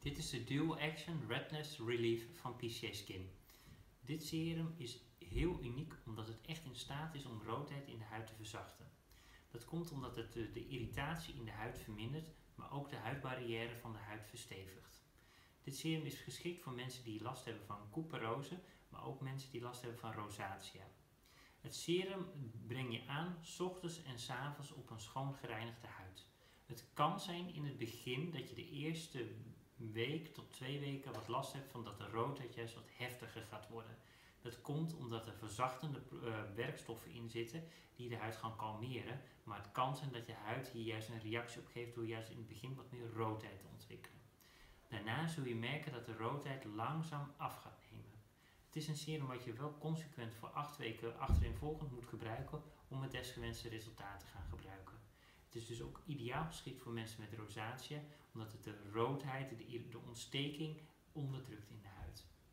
Dit is de Dual Action Redness Relief van PCA Skin. Dit serum is heel uniek omdat het echt in staat is om roodheid in de huid te verzachten. Dat komt omdat het de irritatie in de huid vermindert, maar ook de huidbarrière van de huid verstevigt. Dit serum is geschikt voor mensen die last hebben van couperose, maar ook mensen die last hebben van rosacea. Het serum breng je aan 's ochtends en 's avonds op een schoon gereinigde huid. Het kan zijn in het begin dat je de eerste week tot 2 weken wat last hebt van dat de roodheid juist wat heftiger gaat worden. Dat komt omdat er verzachtende werkstoffen in zitten die de huid gaan kalmeren, maar het kan zijn dat je huid hier juist een reactie op geeft door juist in het begin wat meer roodheid te ontwikkelen. Daarna zul je merken dat de roodheid langzaam af gaat nemen. Het is een serum wat je wel consequent voor 8 weken achtereenvolgend moet gebruiken om het desgewenste resultaat te gaan gebruiken. Het is dus ook ideaal geschikt voor mensen met rosacea, omdat het de roodheid, de ontsteking onderdrukt in de huid.